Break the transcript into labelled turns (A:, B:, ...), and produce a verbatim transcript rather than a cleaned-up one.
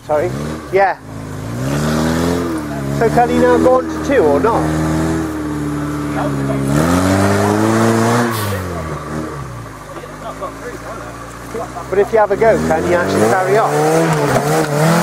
A: Sorry? Yeah. So can you now go on to two or not? But if you have a go, can you actually carry on?